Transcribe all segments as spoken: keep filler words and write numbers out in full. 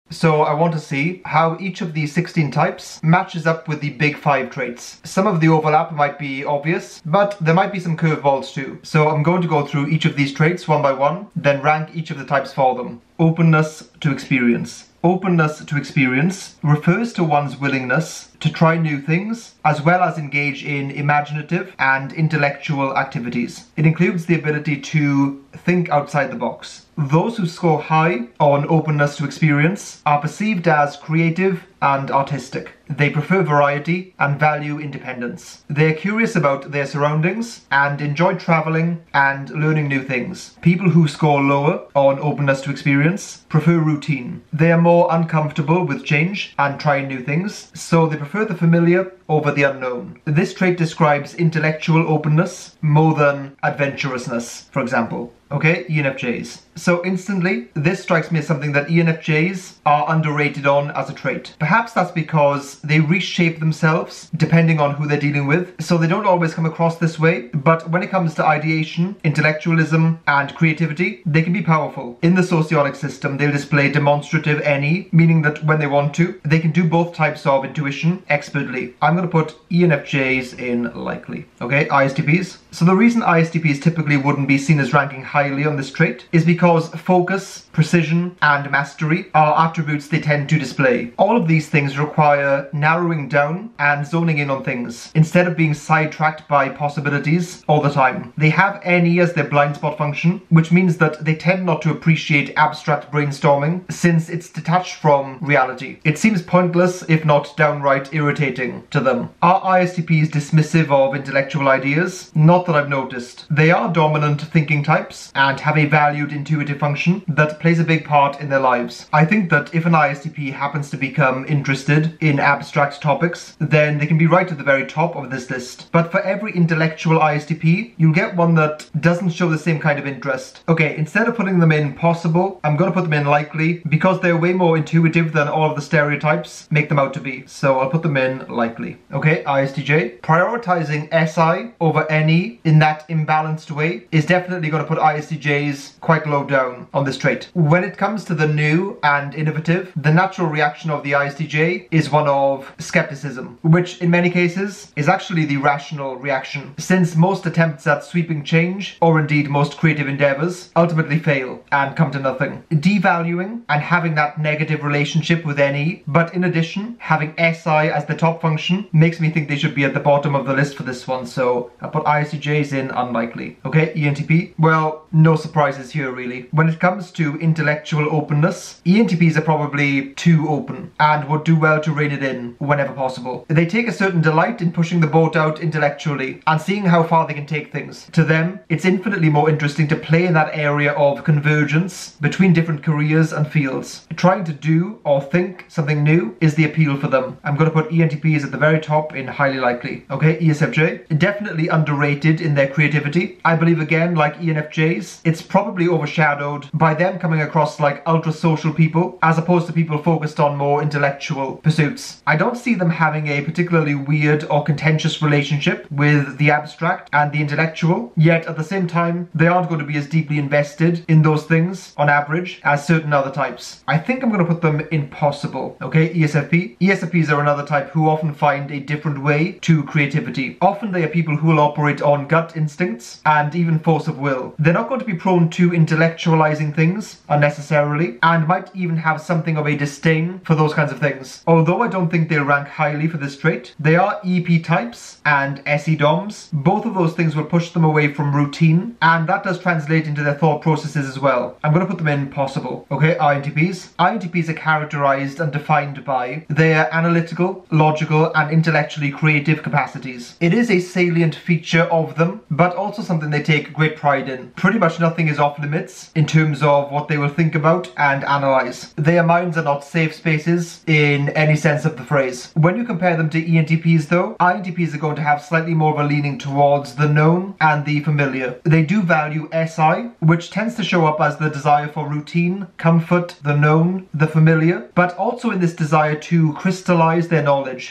So I want to see how each of these sixteen types matches up with the big five traits. Some of the overlap might be obvious, but there might be some curveballs too. So I'm going to go through each of these traits one by one, then rank each of the types for them. Openness to experience. Openness to experience refers to one's willingness to try new things, as well as engage in imaginative and intellectual activities. It includes the ability to think outside the box. Those who score high on openness to experience are perceived as creative and artistic. They prefer variety and value independence. They are curious about their surroundings and enjoy traveling and learning new things. People who score lower on openness to experience prefer routine. They are more uncomfortable with change and trying new things, so they prefer the familiar over the unknown. This trait describes intellectual openness more than adventurousness, for example. Okay, E N F Js. So instantly, this strikes me as something that E N F Js are underrated on as a trait. Perhaps that's because they reshape themselves depending on who they're dealing with, so they don't always come across this way, but when it comes to ideation, intellectualism, and creativity, they can be powerful. In the sociotic system, they'll display demonstrative N E, meaning that when they want to, they can do both types of intuition expertly. I'm going to put E N F Js in likely. Okay, I S T Ps. So the reason I S T Ps typically wouldn't be seen as ranking highly on this trait is because focus, precision, and mastery are attributes they tend to display. All of these things require narrowing down and zoning in on things, instead of being sidetracked by possibilities all the time. They have N E as their blind spot function, which means that they tend not to appreciate abstract brainstorming since it's detached from reality. It seems pointless, if not downright irritating to them. Are I S T Ps dismissive of intellectual ideas? Not that I've noticed. They are dominant thinking types and have a valued intuitive function that plays a big part in their lives. I think that if an I S T P happens to become interested in abstract topics, then they can be right at the very top of this list. But for every intellectual I S T P, you'll get one that doesn't show the same kind of interest. Okay, instead of putting them in possible, I'm going to put them in likely because they're way more intuitive than all of the stereotypes make them out to be. So I'll put them in likely. Okay, I S T J. Prioritizing S I over N E in that imbalanced way is definitely going to put I S T Js quite low down on this trait. When it comes to the new and innovative, the natural reaction of the I S T J is one of skepticism, which in many cases is actually the rational reaction, since most attempts at sweeping change, or indeed most creative endeavors, ultimately fail and come to nothing. Devaluing and having that negative relationship with N E, but in addition, having S I as the top function makes me think they should be at the bottom of the list for this one, so I'll put I S T Js in unlikely. Okay, E N T P. Well, no surprises here really. When it comes to intellectual openness, E N T Ps are probably too open and would do well to rein it in whenever possible. They take a certain delight in pushing the boat out intellectually and seeing how far they can take things. To them, it's infinitely more interesting to play in that area of convergence between different careers and fields. Trying to do or think something new is the appeal for them. I'm going to put E N T Ps at the very top in highly likely. Okay, E S F J. Definitely underrated in their creativity. I believe again, like E N F Js, it's probably overshadowed by them coming across like ultra social people as opposed to people focused on more intellectual pursuits. I don't see them having a particularly weird or contentious relationship with the abstract and the intellectual, yet at the same time they aren't going to be as deeply invested in those things on average as certain other types. I think I'm going to put them in possible. Okay, E S F P. E S F Ps are another type who often find a different way to creativity. Often they are people who will operate on gut instincts and even force of will. They're not going to be prone to intellectualizing things unnecessarily and might even have something of a disdain for those kinds of things. Although I don't think they'll rank highly for this trait, they are E P types and S E DOMs. Both of those things will push them away from routine, and that does translate into their thought processes as well. I'm going to put them in possible. Okay, I N T Ps. I N T Ps are characterized and defined by their analytical, logical, and intellectually creative capacities. It is a salient feature of them, but also something they take great pride in. Pretty much nothing is off limits in terms of what they will think about and analyze. Their minds are not safe spaces in any sense of the phrase. When you compare them to E N T Ps though, I N T Ps are going to have slightly more of a leaning towards the known and the familiar. They do value S I, which tends to show up as the desire for routine, comfort, the known, the familiar, but also in this desire to crystallize their knowledge and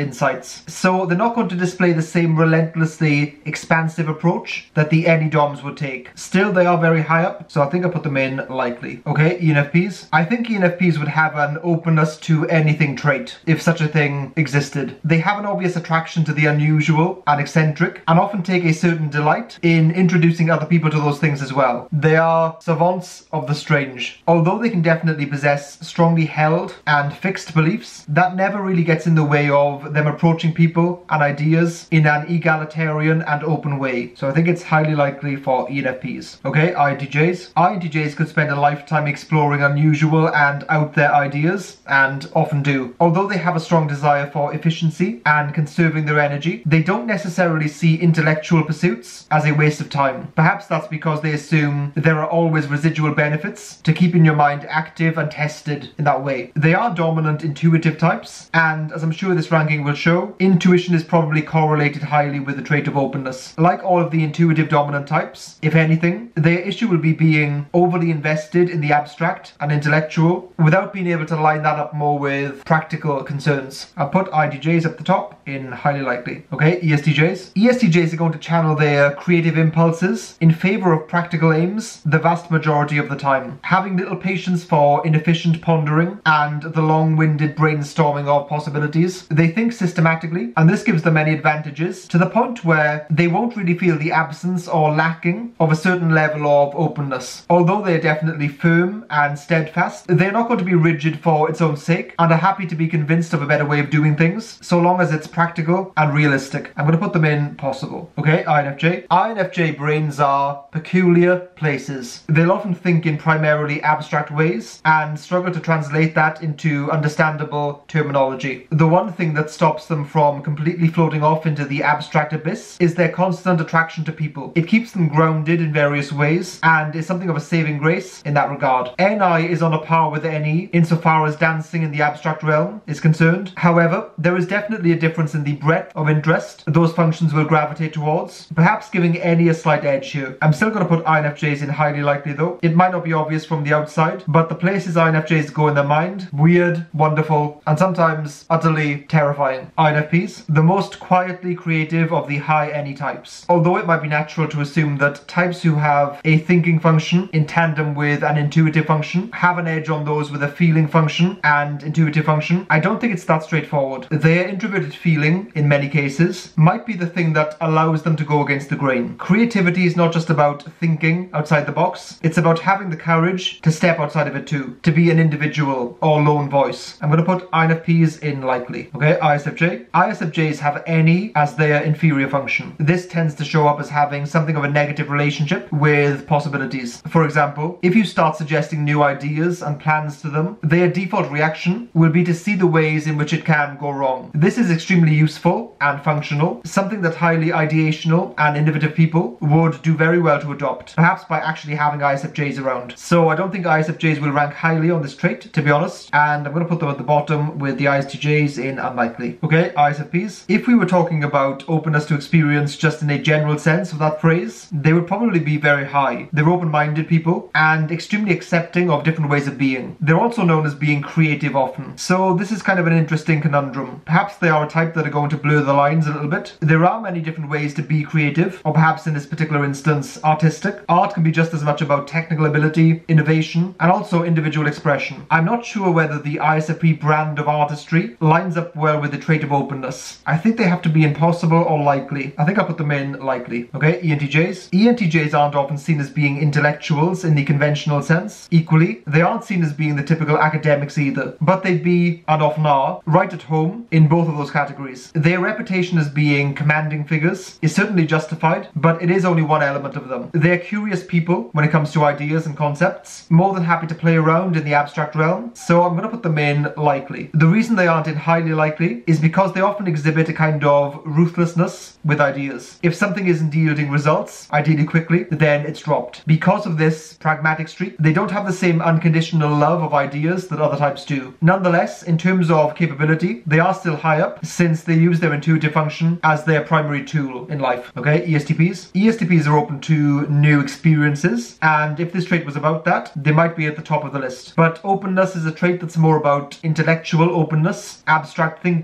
insights. So they're not going to display the same relentlessly expansive approach that the N E D O Ms would take. Still, they are very high up, so I think I put them in likely. Okay, E N F Ps. I think E N F Ps would have an openness to anything trait, if such a thing existed. They have an obvious attraction to the unusual and eccentric, and often take a certain delight in introducing other people to those things as well. They are savants of the strange. Although they can definitely possess strongly held and fixed beliefs, that never really gets in the way of them approaching people and ideas in an egalitarian and open way. So I think it's highly likely for E N F Ps. Okay, I N T Js. I N T Js could spend a lifetime exploring unusual and out there ideas, and often do. Although they have a strong desire for efficiency and conserving their energy, they don't necessarily see intellectual pursuits as a waste of time. Perhaps that's because they assume there are always residual benefits to keeping your mind active and tested in that way. They are dominant intuitive types, and as I'm sure this ranking will show, intuition is probably correlated highly with the trait of openness. Like all of the intuitive dominant types, if anything, their issue will be being overly invested in the abstract and intellectual without being able to line that up more with practical concerns. I'll put I N T Js up the top in highly likely. Okay, E S T Js. E S T Js are going to channel their creative impulses in favor of practical aims the vast majority of the time, having little patience for inefficient pondering and the long-winded brainstorming of possibilities. They think systematically, and this gives them many advantages to the point where they won't really feel the absence or lacking of a certain level of openness. Although they're definitely firm and steadfast, they're not going to be rigid for its own sake and are happy to be convinced of a better way of doing things, so long as it's practical and realistic. I'm going to put them in possible. Okay, I N F J. I N F J brains are peculiar places. They'll often think in primarily abstract ways and struggle to translate that into understandable terminology. The one thing that stops them from completely floating off into the abstract abyss is their constant attraction to people. It keeps them grounded in various ways and is something of a saving grace in that regard. N I is on a par with N E insofar as dancing in the abstract realm is concerned. However, there is definitely a difference in the breadth of interest those functions will gravitate towards, perhaps giving N E a slight edge here. I'm still going to put I N F Js in highly likely though. It might not be obvious from the outside, but the places I N F Js go in their mind, weird, wonderful, and sometimes utterly terrifying. I N F Ps, the most quietly creative of the high N E types. Although it might be natural to assume that types who have a thinking function in tandem with an intuitive function have an edge on those with a feeling function and intuitive function, I don't think it's that straightforward. Their introverted feeling, in many cases, might be the thing that allows them to go against the grain. Creativity is not just about thinking outside the box, it's about having the courage to step outside of it too, to be an individual or lone voice. I'm going to put I N F Ps in likely. Okay, I S F J. I S F Js have N E as their inferior function. This tends to show up as having something of a negative relationship with possibilities. For example, if you start suggesting new ideas and plans to them, their default reaction will be to see the ways in which it can go wrong. This is extremely useful and functional, something that highly ideational and innovative people would do very well to adopt, perhaps by actually having I S F Js around. So I don't think I S F Js will rank highly on this trait, to be honest, and I'm going to put them at the bottom with the I S T Js in unlikely. Okay, I S F Ps. If we were talking about openness to experience just in a general sense of that phrase, they would probably be very high. They're open-minded people and extremely accepting of different ways of being. They're also known as being creative often. So this is kind of an interesting conundrum. Perhaps they are a type that are going to blur the lines a little bit. There are many different ways to be creative, or perhaps in this particular instance, artistic. Art can be just as much about technical ability, innovation, and also individual expression. I'm not sure whether the I S F P brand of artistry lines up well with the trait of openness. I think they have to be impossible or likely. I think I'll put them in likely. Okay, E N T Js. E N T Js aren't often seen as being intellectuals in the conventional sense. Equally, they aren't seen as being the typical academics either, but they'd be, and often are, right at home in both of those categories. Their reputation as being commanding figures is certainly justified, but it is only one element of them. They're curious people when it comes to ideas and concepts, more than happy to play around in the abstract realm, so I'm going to put them in likely. The reason they aren't in highly likely is because they often exhibit a kind of ruthlessness with ideas. If something isn't yielding results, ideally quickly, then it's dropped. Because of this pragmatic streak, they don't have the same unconditional love of ideas that other types do. Nonetheless, in terms of capability, they are still high up since they use their intuitive function as their primary tool in life. Okay, E S T Ps. E S T Ps are open to new experiences, and if this trait was about that, they might be at the top of the list. But openness is a trait that's more about intellectual openness, abstract thinking,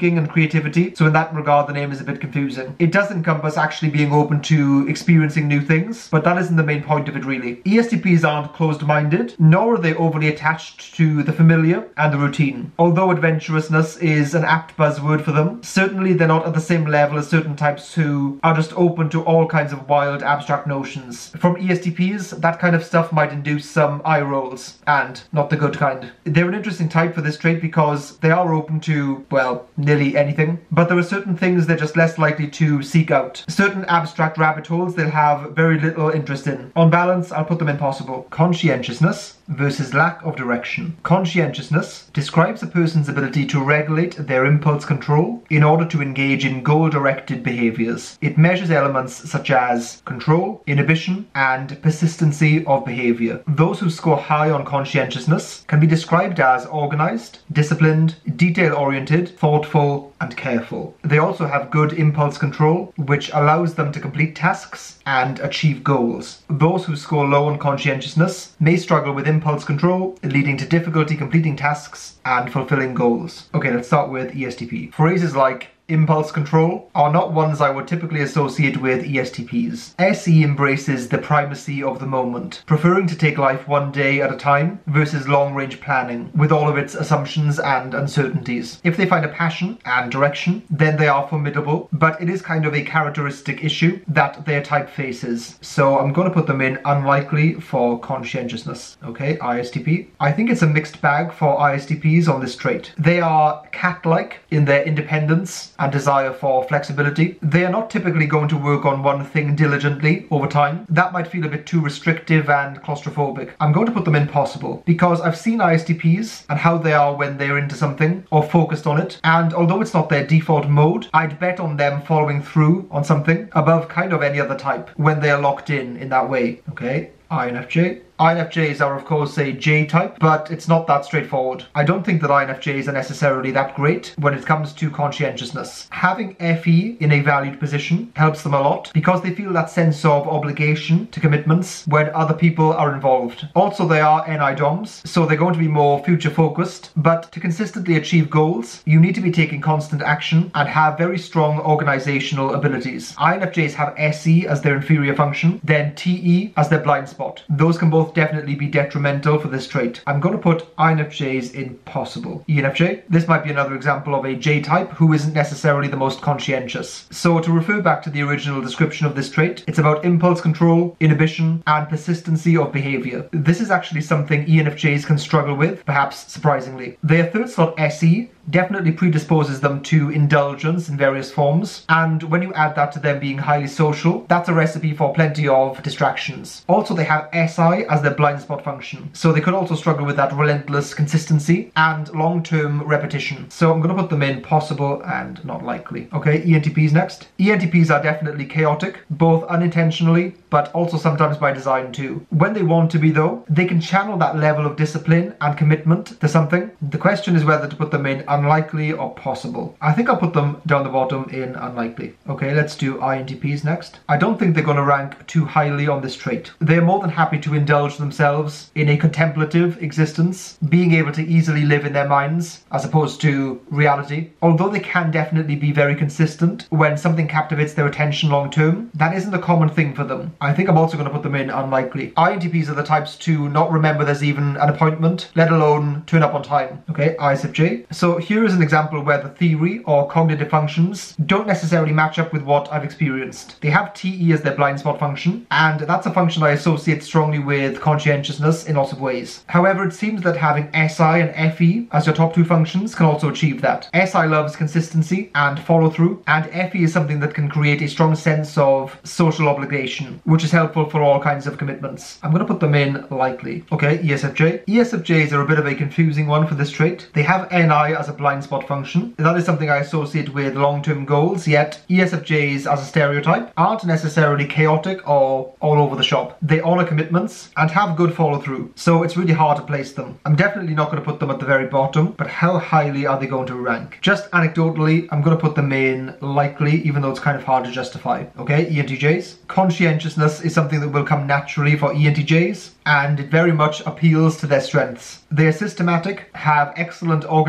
thinking and creativity, so in that regard the name is a bit confusing. It does encompass actually being open to experiencing new things, but that isn't the main point of it really. E S T Ps aren't closed-minded, nor are they overly attached to the familiar and the routine. Although adventurousness is an apt buzzword for them, certainly they're not at the same level as certain types who are just open to all kinds of wild abstract notions. From E S T Ps, that kind of stuff might induce some eye rolls, and not the good kind. They're an interesting type for this trait because they are open to, well, nearly anything, but there are certain things they're just less likely to seek out. Certain abstract rabbit holes they'll have very little interest in. On balance, I'll put them in possible. Conscientiousness versus lack of direction. Conscientiousness describes a person's ability to regulate their impulse control in order to engage in goal-directed behaviors. It measures elements such as control, inhibition, and persistency of behavior. Those who score high on conscientiousness can be described as organized, disciplined, detail-oriented, thoughtful, and careful. They also have good impulse control, which allows them to complete tasks and achieve goals. Those who score low on conscientiousness may struggle with impulse control, leading to difficulty completing tasks and fulfilling goals. Okay, let's start with E S T P. Phrases like impulse control are not ones I would typically associate with E S T Ps. S E embraces the primacy of the moment, preferring to take life one day at a time versus long-range planning, with all of its assumptions and uncertainties. If they find a passion and direction, then they are formidable, but it is kind of a characteristic issue that their type faces. So I'm going to put them in unlikely for conscientiousness. Okay, I S T P. I think it's a mixed bag for I S T Ps on this trait. They are cat-like in their independence and desire for flexibility. They are not typically going to work on one thing diligently over time. That might feel a bit too restrictive and claustrophobic. I'm going to put them in possible because I've seen I S T Ps and how they are when they're into something or focused on it, and although it's not their default mode, I'd bet on them following through on something above kind of any other type when they are locked in in that way. Okay, I N F J. I N F Js are of course a J-type, but it's not that straightforward. I don't think that I N F Js are necessarily that great when it comes to conscientiousness. Having F E in a valued position helps them a lot because they feel that sense of obligation to commitments when other people are involved. Also, they are N I DOMs, so they're going to be more future-focused, but to consistently achieve goals, you need to be taking constant action and have very strong organizational abilities. I N F Js have S E as their inferior function, then T E as their blind spot. Those can both definitely be detrimental for this trait. I'm going to put I N F Js in possible. E N F J. This might be another example of a J-type who isn't necessarily the most conscientious. So to refer back to the original description of this trait, it's about impulse control, inhibition, and persistency of behavior. This is actually something E N F Js can struggle with, perhaps surprisingly. Their third slot S E definitely predisposes them to indulgence in various forms, and when you add that to them being highly social, that's a recipe for plenty of distractions. Also, they have S I as their blind spot function, so they could also struggle with that relentless consistency and long-term repetition. So I'm going to put them in possible and not likely. Okay, E N T Ps next. E N T Ps are definitely chaotic, both unintentionally but also sometimes by design too. When they want to be though, they can channel that level of discipline and commitment to something. The question is whether to put them in unlikely or possible. I think I'll put them down the bottom in unlikely. Okay, let's do I N T Ps next. I don't think they're going to rank too highly on this trait. They're more than happy to indulge themselves in a contemplative existence, being able to easily live in their minds as opposed to reality. Although they can definitely be very consistent when something captivates their attention long term, that isn't a common thing for them. I think I'm also going to put them in unlikely. I N T Ps are the types to not remember there's even an appointment, let alone turn up on time. Okay, I S F J. So here is an example where the theory or cognitive functions don't necessarily match up with what I've experienced. They have T E as their blind spot function, and that's a function I associate strongly with conscientiousness in lots of ways. However, it seems that having S I and F E as your top two functions can also achieve that. S I loves consistency and follow through, and F E is something that can create a strong sense of social obligation, which is helpful for all kinds of commitments. I'm going to put them in likely. Okay, E S F J. E S F Js are a bit of a confusing one for this trait. They have N I as a blind spot function. That is something I associate with long-term goals, yet E S F Js as a stereotype aren't necessarily chaotic or all over the shop. They honor commitments and have good follow-through, so it's really hard to place them. I'm definitely not going to put them at the very bottom, but how highly are they going to rank? Just anecdotally, I'm going to put them in likely, even though it's kind of hard to justify. Okay, E N T Js. Conscientiousness is something that will come naturally for E N T Js, and it very much appeals to their strengths. They are systematic, have excellent organization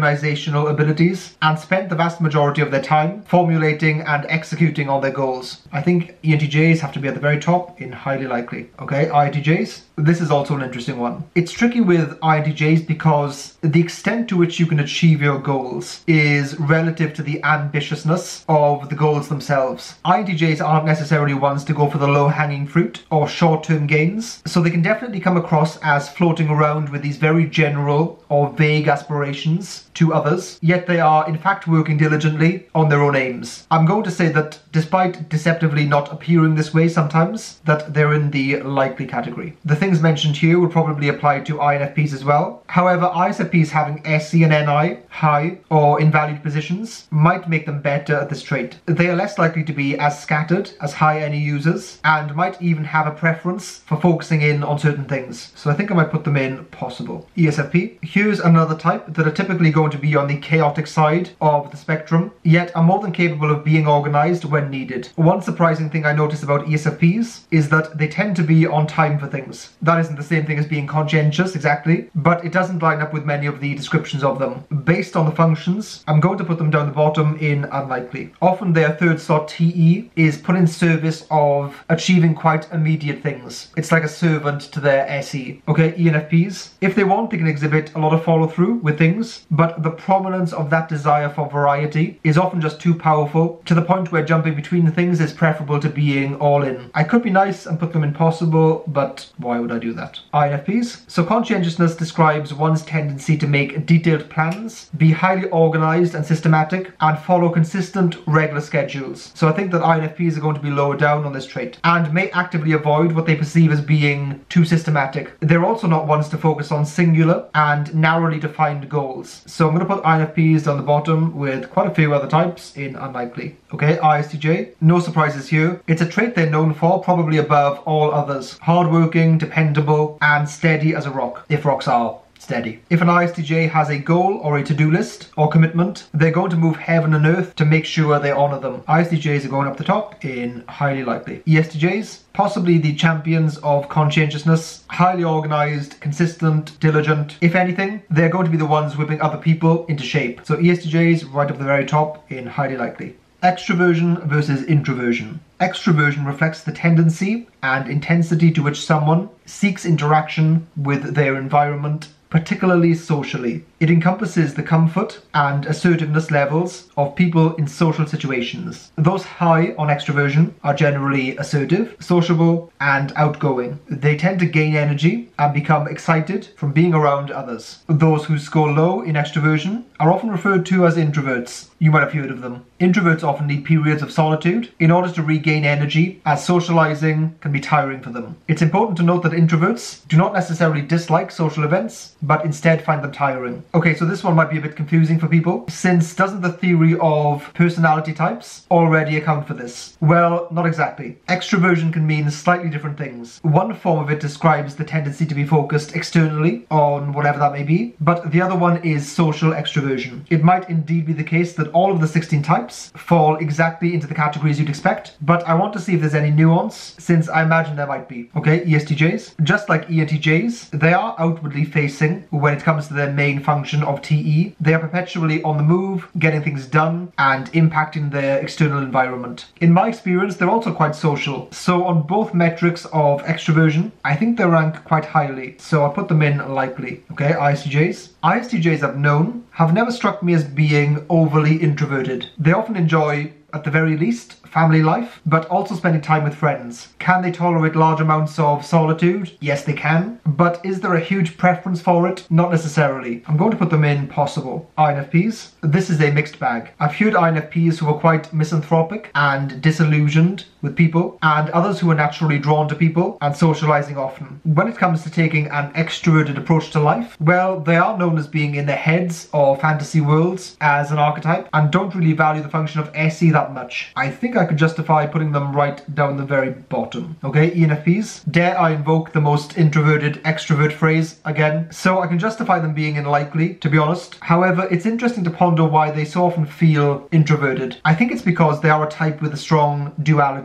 conversational abilities and spent the vast majority of their time formulating and executing on their goals. I think E N T Js have to be at the very top in highly likely. Okay, I N T Js. This is also an interesting one. It's tricky with I N T Js because the extent to which you can achieve your goals is relative to the ambitiousness of the goals themselves. I N T Js aren't necessarily ones to go for the low-hanging fruit or short-term gains, so they can definitely come across as floating around with these very general or vague aspirations to others, yet they are in fact working diligently on their own aims. I'm going to say that despite deceptively not appearing this way sometimes, that they're in the likely category. The things mentioned here would probably apply to I N F Ps as well. However, I S F Ps having S E and N I high or in valued positions might make them better at this trait. They are less likely to be as scattered as high N E users and might even have a preference for focusing in on certain things. So I think I might put them in possible. E S F P. Here's another type that are typically going to be on the chaotic side of the spectrum, yet are more than capable of being organized when needed. One surprising thing I notice about E S F Ps is that they tend to be on time for things. That isn't the same thing as being conscientious exactly, but it doesn't line up with many of the descriptions of them. Based on the functions, I'm going to put them down the bottom in unlikely. Often their third slot T E is put in service of achieving quite immediate things. It's like a servant to their S E. Okay, E N F Ps. If they want, they can exhibit a lot of follow through with things, but the prominence of that desire for variety is often just too powerful to the point where jumping between things is preferable to being all in. I could be nice and put them in possible, but why would I do that? I N F Ps. So conscientiousness describes one's tendency to make detailed plans, be highly organized and systematic, and follow consistent, regular schedules. So I think that I N F Ps are going to be lower down on this trait, and may actively avoid what they perceive as being too systematic. They're also not ones to focus on singular and narrowly defined goals. So I'm going to put I N F Ps down the bottom with quite a few other types in unlikely. Okay, I S T J. No surprises here. It's a trait they're known for, probably above all others. Hardworking, dependable, and steady as a rock, if rocks are steady. If an I S T J has a goal or a to-do list or commitment, they're going to move heaven and earth to make sure they honour them. I S T Js are going up the top in highly likely. E S T Js, possibly the champions of conscientiousness, highly organised, consistent, diligent. If anything, they're going to be the ones whipping other people into shape. So E S T Js right up the very top in highly likely. Extroversion versus introversion. Extroversion reflects the tendency and intensity to which someone seeks interaction with their environment, particularly socially. It encompasses the comfort and assertiveness levels of people in social situations. Those high on extroversion are generally assertive, sociable, and outgoing. They tend to gain energy and become excited from being around others. Those who score low in extroversion are often referred to as introverts. You might have heard of them. Introverts often need periods of solitude in order to regain energy, as socializing can be tiring for them. It's important to note that introverts do not necessarily dislike social events, but instead find them tiring. Okay, so this one might be a bit confusing for people, since doesn't the theory of personality types already account for this? Well, not exactly. Extroversion can mean slightly different things. One form of it describes the tendency to be focused externally on whatever that may be, but the other one is social extroversion. It might indeed be the case that all of the sixteen types fall exactly into the categories you'd expect, but I want to see if there's any nuance, since I imagine there might be. Okay, E S T Js. Just like E N T Js, they are outwardly facing when it comes to their main function of T E. They are perpetually on the move, getting things done, and impacting their external environment. In my experience, they're also quite social. So on both metrics of extroversion, I think they rank quite highly. So I'll put them in likely. Okay, I S T Js. I S T Js I've known have never struck me as being overly introverted. They often enjoy, at the very least, family life, but also spending time with friends. Can they tolerate large amounts of solitude? Yes, they can. But is there a huge preference for it? Not necessarily. I'm going to put them in possible. I N F Ps. This is a mixed bag. I've heard I N F Ps who are quite misanthropic and disillusioned with people, and others who are naturally drawn to people and socializing often. When it comes to taking an extroverted approach to life, well, they are known as being in their heads or fantasy worlds as an archetype, and don't really value the function of S E that much. I think I could justify putting them right down the very bottom. Okay, E N F Ps. Dare I invoke the most introverted extrovert phrase again? So I can justify them being in likely, to be honest. However, it's interesting to ponder why they so often feel introverted. I think it's because they are a type with a strong duality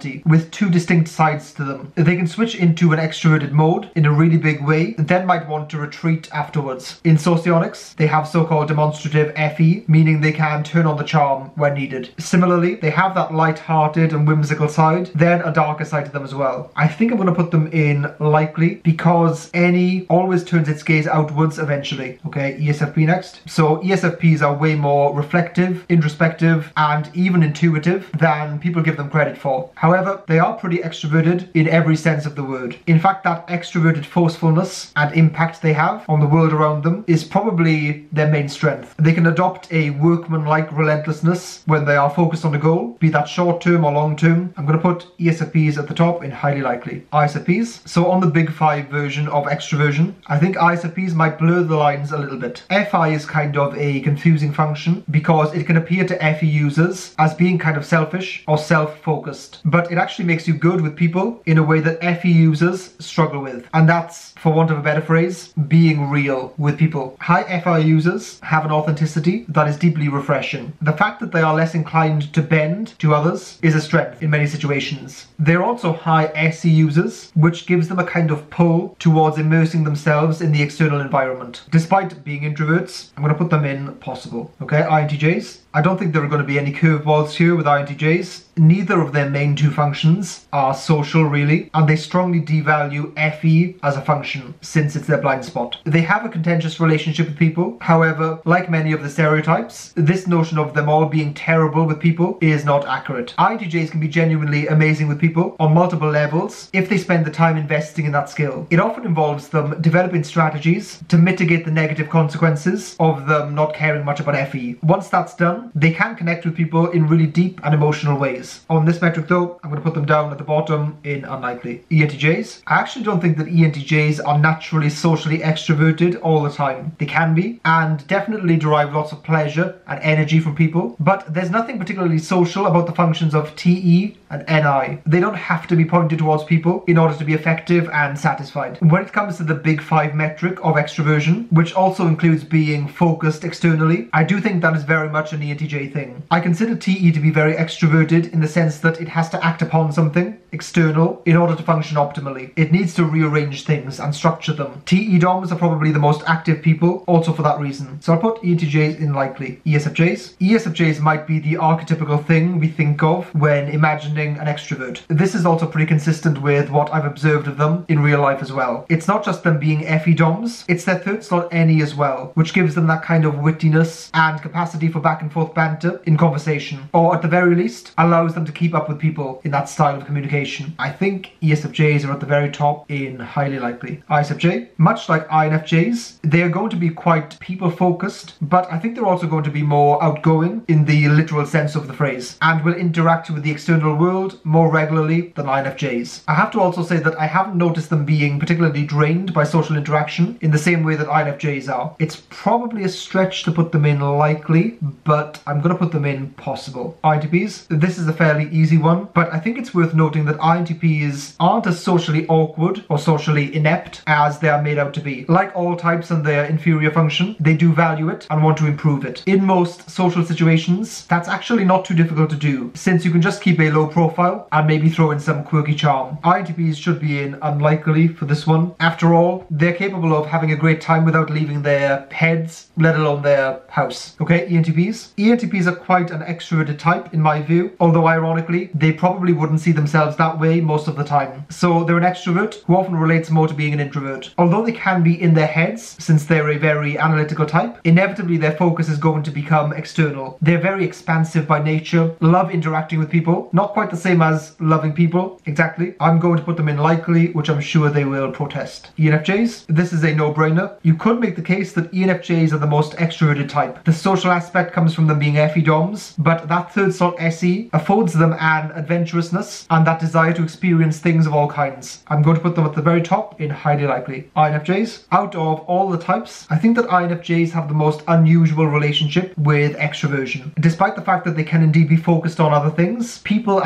personality with two distinct sides to them. They can switch into an extroverted mode in a really big way, then might want to retreat afterwards. In socionics, they have so-called demonstrative F E, meaning they can turn on the charm when needed. Similarly, they have that light-hearted and whimsical side, then a darker side to them as well. I think I'm going to put them in likely because any always turns its gaze outwards eventually. Okay, E S F P next. So E S F Ps are way more reflective, introspective, and even intuitive than people give them credit for. However, they are pretty extroverted in every sense of the word. In fact, that extroverted forcefulness and impact they have on the world around them is probably their main strength. They can adopt a workman-like relentlessness when they are focused on a goal, be that short-term or long-term. I'm going to put E S F Ps at the top in highly likely. I S F Ps. So on the big five version of extroversion, I think I S F Ps might blur the lines a little bit. F I is kind of a confusing function because it can appear to F E users as being kind of selfish or self-focused, but it actually makes you good with people in a way that F E users struggle with, and that's, for want of a better phrase, being real with people. High F I users have an authenticity that is deeply refreshing. The fact that they are less inclined to bend to others is a strength in many situations. They're also high S E users, which gives them a kind of pull towards immersing themselves in the external environment. Despite being introverts, I'm going to put them in possible. Okay, I N T Js. I don't think there are going to be any curveballs here with I N T Js. Neither of their main two functions are social really, and they strongly devalue F E as a function since it's their blind spot. They have a contentious relationship with people. However, like many of the stereotypes, this notion of them all being terrible with people is not accurate. I N T Js can be genuinely amazing with people on multiple levels if they spend the time investing in that skill. It often involves them developing strategies to mitigate the negative consequences of them not caring much about F E. Once that's done, they can connect with people in really deep and emotional ways. On this metric though, I'm going to put them down at the bottom in unlikely. E N T Js. I actually don't think that E N T Js are naturally socially extroverted all the time. They can be, and definitely derive lots of pleasure and energy from people, but there's nothing particularly social about the functions of T E and N I. They don't have to be pointed towards people in order to be effective and satisfied. When it comes to the big five metric of extroversion, which also includes being focused externally, I do think that is very much an E N T J thing. I consider T E to be very extroverted in the sense that it has to act upon something external in order to function optimally. It needs to rearrange things and structure them. T E DOMs are probably the most active people, also for that reason. So I'll put E N T Js in likely. E S F Js. E S F Js might be the archetypical thing we think of when imagining an extrovert. This is also pretty consistent with what I've observed of them in real life as well. It's not just them being F E DOMs, it's their third slot N E as well, which gives them that kind of wittiness and capacity for back and forth banter in conversation, or at the very least, allows them to keep up with people in that style of communication. I think E S F Js are at the very top in highly likely. I S F J, much like I N F Js, they are going to be quite people focused, but I think they're also going to be more outgoing in the literal sense of the phrase, and will interact with the external world more regularly than I N F Js. I have to also say that I haven't noticed them being particularly drained by social interaction in the same way that I N F Js are. It's probably a stretch to put them in likely, but I'm going to put them in possible. I N T Ps, this is a fairly easy one, but I think it's worth noting that I N T Ps aren't as socially awkward or socially inept as they are made out to be. Like all types and their inferior function, they do value it and want to improve it. In most social situations, that's actually not too difficult to do, since you can just keep a low profile and maybe throw in some quirky charm. I N T Ps should be in unlikely for this one. After all, they're capable of having a great time without leaving their heads, let alone their house. Okay, E N T Ps. E N T Ps are quite an extroverted type in my view, although ironically, they probably wouldn't see themselves that way most of the time. So they're an extrovert who often relates more to being an introvert. Although they can be in their heads, since they're a very analytical type, inevitably their focus is going to become external. They're very expansive by nature, love interacting with people, not quite the same as loving people, exactly. I'm going to put them in likely, which I'm sure they will protest. E N F Js, this is a no-brainer. You could make the case that E N F Js are the most extroverted type. The social aspect comes from them being F E DOMs, but that third slot S E affords them an adventurousness and that desire to experience things of all kinds. I'm going to put them at the very top in highly likely. I N F Js, out of all the types, I think that I N F Js have the most unusual relationship with extroversion. Despite the fact that they can indeed be focused on other things, people and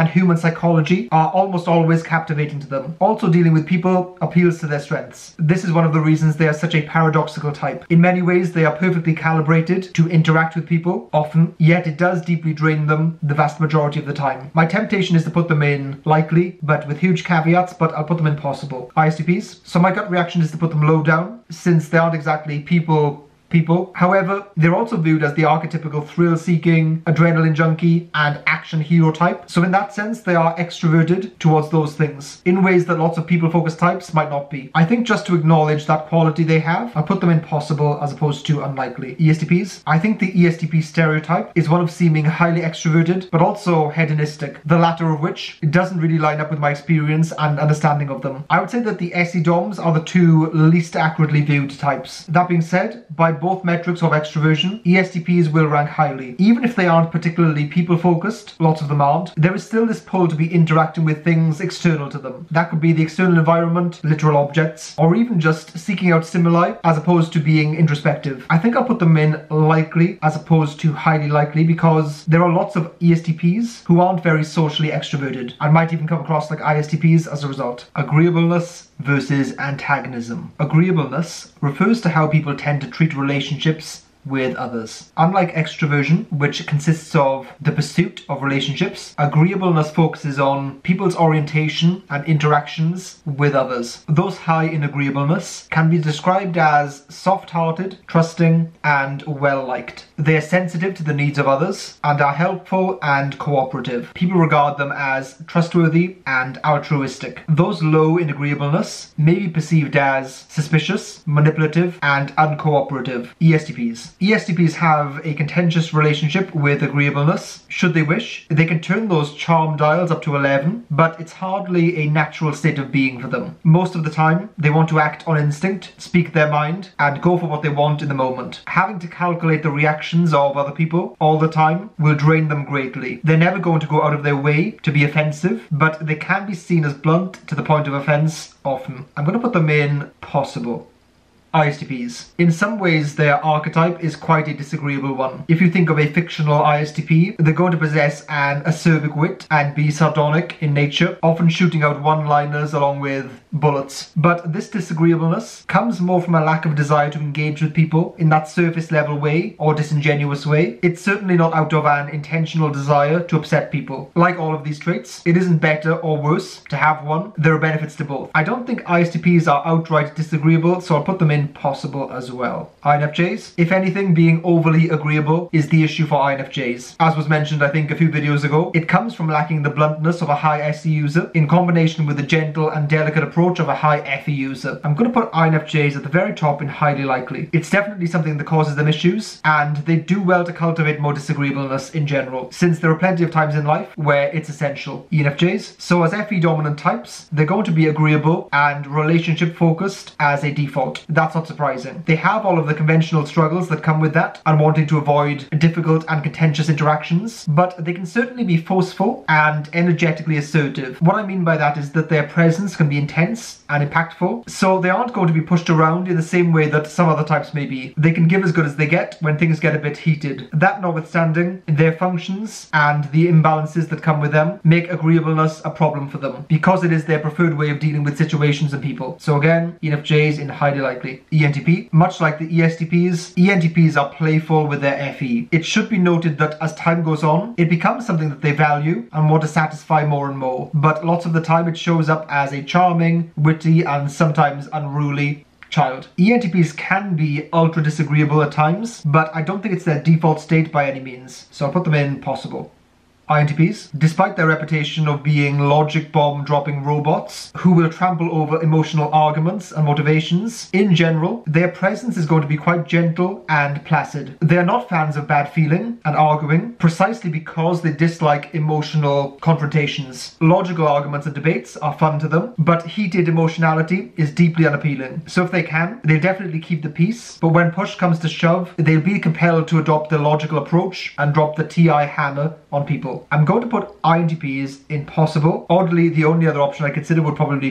human psychology are almost always captivating to them. Also, dealing with people appeals to their strengths. This is one of the reasons they are such a paradoxical type. In many ways, they are perfectly calibrated to interact with people, often, yet it does deeply drain them the vast majority of the time. My temptation is to put them in likely, but with huge caveats, but I'll put them in possible. I S T Ps. So my gut reaction is to put them low down, since they aren't exactly people people. However, they're also viewed as the archetypical thrill-seeking, adrenaline junkie, and action hero type. So in that sense, they are extroverted towards those things, in ways that lots of people-focused types might not be. I think just to acknowledge that quality they have, I'll put them in possible as opposed to unlikely. E S T Ps. I think the E S T P stereotype is one of seeming highly extroverted, but also hedonistic, the latter of which doesn't really line up with my experience and understanding of them. I would say that the S E DOMs are the two least accurately viewed types. That being said, by both metrics of extroversion, E S T Ps will rank highly. Even if they aren't particularly people-focused, lots of them aren't, there is still this pull to be interacting with things external to them. That could be the external environment, literal objects, or even just seeking out stimuli as opposed to being introspective. I think I'll put them in likely as opposed to highly likely because there are lots of E S T Ps who aren't very socially extroverted and might even come across like I S T Ps as a result. Agreeableness versus antagonism. Agreeableness refers to how people tend to treat relationships with others. Unlike extroversion, which consists of the pursuit of relationships, agreeableness focuses on people's orientation and interactions with others. Those high in agreeableness can be described as soft-hearted, trusting, and well-liked. They are sensitive to the needs of others and are helpful and cooperative. People regard them as trustworthy and altruistic. Those low in agreeableness may be perceived as suspicious, manipulative, and uncooperative. E S T Ps. E S T Ps have a contentious relationship with agreeableness. Should they wish, they can turn those charm dials up to eleven, but it's hardly a natural state of being for them. Most of the time, they want to act on instinct, speak their mind, and go for what they want in the moment. Having to calculate the reactions of other people all the time will drain them greatly. They're never going to go out of their way to be offensive, but they can be seen as blunt to the point of offense often. I'm going to put them in possible. I S T Ps. In some ways, their archetype is quite a disagreeable one. If you think of a fictional I S T P, they're going to possess an acerbic wit and be sardonic in nature, often shooting out one-liners along with bullets. But this disagreeableness comes more from a lack of desire to engage with people in that surface-level way or disingenuous way. It's certainly not out of an intentional desire to upset people. Like all of these traits, it isn't better or worse to have one. There are benefits to both. I don't think I S T Ps are outright disagreeable, so I'll put them in possible as well. I N F Js. If anything, being overly agreeable is the issue for I N F Js. As was mentioned, I think, a few videos ago, it comes from lacking the bluntness of a high S E user in combination with the gentle and delicate approach of a high F E user. I'm going to put I N F Js at the very top in highly likely. It's definitely something that causes them issues, and they do well to cultivate more disagreeableness in general, since there are plenty of times in life where it's essential. E N F Js. So as F E dominant types, they're going to be agreeable and relationship focused as a default. That's not surprising. They have all of the conventional struggles that come with that and wanting to avoid difficult and contentious interactions, but they can certainly be forceful and energetically assertive. What I mean by that is that their presence can be intense and impactful, so they aren't going to be pushed around in the same way that some other types may be. They can give as good as they get when things get a bit heated. That notwithstanding, their functions and the imbalances that come with them make agreeableness a problem for them, because it is their preferred way of dealing with situations and people. So again, E N F Js in highly likely. E N T P. Much like the E S T Ps, E N T Ps are playful with their F E. It should be noted that as time goes on, it becomes something that they value and want to satisfy more and more, but lots of the time it shows up as a charming, witty, and sometimes unruly child. E N T Ps can be ultra disagreeable at times, but I don't think it's their default state by any means, so I'll put them in possible. I N T Ps, despite their reputation of being logic bomb dropping robots who will trample over emotional arguments and motivations, in general, their presence is going to be quite gentle and placid. They are not fans of bad feeling and arguing, precisely because they dislike emotional confrontations. Logical arguments and debates are fun to them, but heated emotionality is deeply unappealing. So if they can, they'll definitely keep the peace, but when push comes to shove, they'll be compelled to adopt the logical approach and drop the T I hammer on people. I'm going to put I N T Ps in possible. Oddly, the only other option I consider would probably be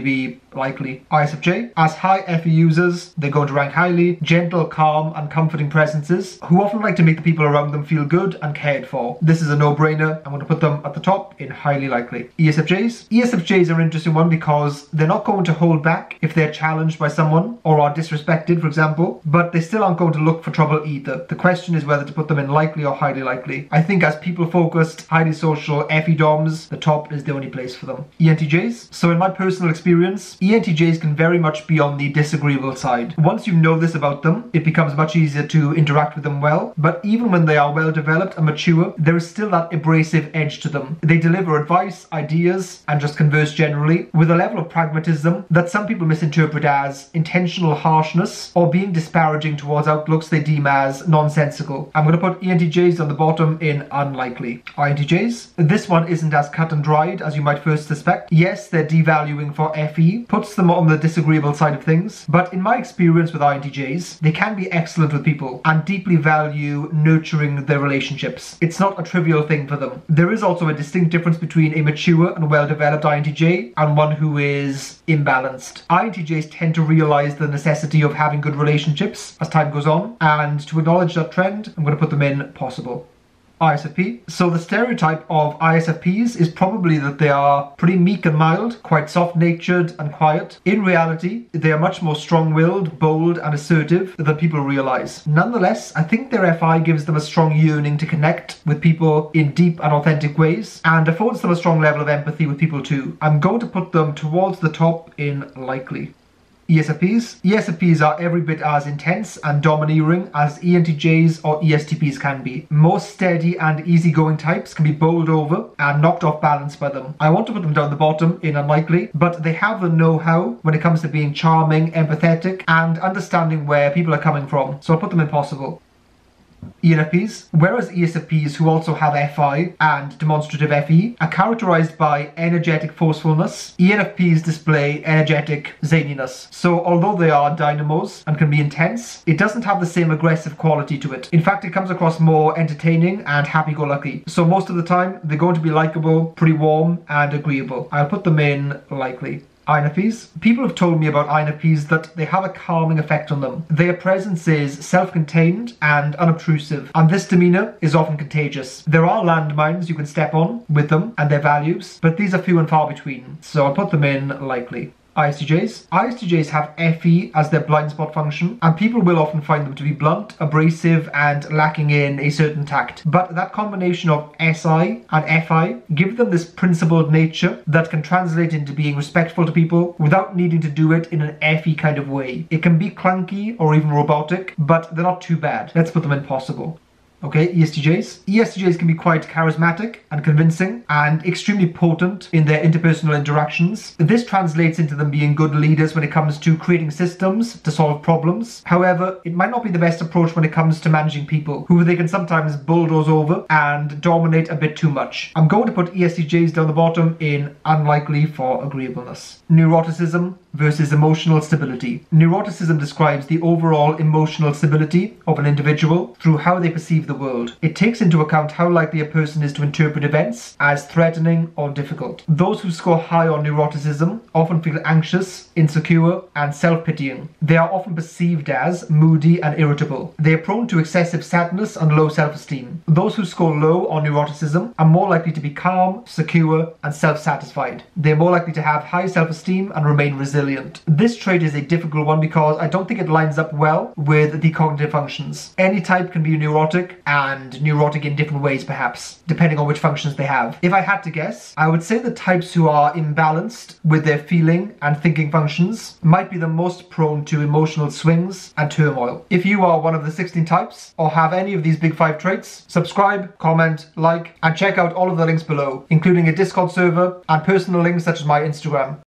likely. I S F J, as high F E users, they're going to rank highly. Gentle, calm and comforting presences who often like to make the people around them feel good and cared for. This is a no-brainer. I'm going to put them at the top in highly likely. E S F Js. E S F Js are an interesting one because they're not going to hold back if they're challenged by someone or are disrespected, for example, but they still aren't going to look for trouble either. The question is whether to put them in likely or highly likely. I think as people-focused, highly social F E DOMs, the top is the only place for them. E N T Js. So in my personal experience, E N T Js can very much be on the disagreeable side. Once you know this about them, it becomes much easier to interact with them well, but even when they are well developed and mature, there is still that abrasive edge to them. They deliver advice, ideas, and just converse generally with a level of pragmatism that some people misinterpret as intentional harshness or being disparaging towards outlooks they deem as nonsensical. I'm going to put E N T Js on the bottom in unlikely. I N T Js. This one isn't as cut and dried as you might first suspect. Yes, their devaluing for F E puts them on the disagreeable side of things, but in my experience with I N T Js, they can be excellent with people and deeply value nurturing their relationships. It's not a trivial thing for them. There is also a distinct difference between a mature and well-developed I N T J and one who is imbalanced. I N T Js tend to realize the necessity of having good relationships as time goes on, and to acknowledge that trend, I'm going to put them in possible. I S F P. So the stereotype of I S F Ps is probably that they are pretty meek and mild, quite soft-natured and quiet. In reality, they are much more strong-willed, bold and assertive than people realise. Nonetheless, I think their F I gives them a strong yearning to connect with people in deep and authentic ways, and affords them a strong level of empathy with people too. I'm going to put them towards the top in likely. E S F Ps. E S F Ps are every bit as intense and domineering as E N T Js or E S T Ps can be. More steady and easygoing types can be bowled over and knocked off balance by them. I want to put them down the bottom in unlikely, but they have the know-how when it comes to being charming, empathetic, and understanding where people are coming from, so I'll put them in possible. E N F Ps, whereas E S F Ps who also have F I and demonstrative F E are characterized by energetic forcefulness, E N F Ps display energetic zaniness. So although they are dynamos and can be intense, it doesn't have the same aggressive quality to it. In fact, it comes across more entertaining and happy-go-lucky. So most of the time, they're going to be likable, pretty warm and agreeable. I'll put them in likely. I N F Ps. People have told me about I N F Ps that they have a calming effect on them. Their presence is self-contained and unobtrusive, and this demeanour is often contagious. There are landmines you can step on with them and their values, but these are few and far between, so I'll put them in likely. I S T Js. I S T Js have F E as their blind spot function, and people will often find them to be blunt, abrasive, and lacking in a certain tact. But that combination of S I and F I give them this principled nature that can translate into being respectful to people without needing to do it in an F E kind of way. It can be clunky or even robotic, but they're not too bad. Let's put them in possible. Okay, E S T Js. E S T Js can be quite charismatic and convincing and extremely potent in their interpersonal interactions. This translates into them being good leaders when it comes to creating systems to solve problems. However, it might not be the best approach when it comes to managing people, who they can sometimes bulldoze over and dominate a bit too much. I'm going to put E S T Js down the bottom in unlikely for agreeableness. Neuroticism versus emotional stability. Neuroticism describes the overall emotional stability of an individual through how they perceive the world. It takes into account how likely a person is to interpret events as threatening or difficult. Those who score high on neuroticism often feel anxious, insecure, and self-pitying. They are often perceived as moody and irritable. They are prone to excessive sadness and low self-esteem. Those who score low on neuroticism are more likely to be calm, secure, and self-satisfied. They are more likely to have high self-esteem and remain resilient. This trait is a difficult one because I don't think it lines up well with the cognitive functions. Any type can be neurotic, and neurotic in different ways perhaps, depending on which functions they have. If I had to guess, I would say the types who are imbalanced with their feeling and thinking functions might be the most prone to emotional swings and turmoil. If you are one of the sixteen types, or have any of these big five traits, subscribe, comment, like, and check out all of the links below, including a Discord server and personal links such as my Instagram.